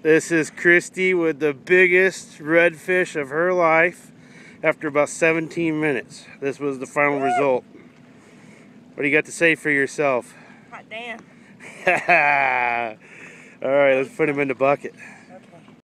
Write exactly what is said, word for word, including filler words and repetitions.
This is Christy with the biggest redfish of her life after about seventeen minutes. This was the final Woo! Result. What do you got to say for yourself? Hot damn. Alright, let's put him in the bucket.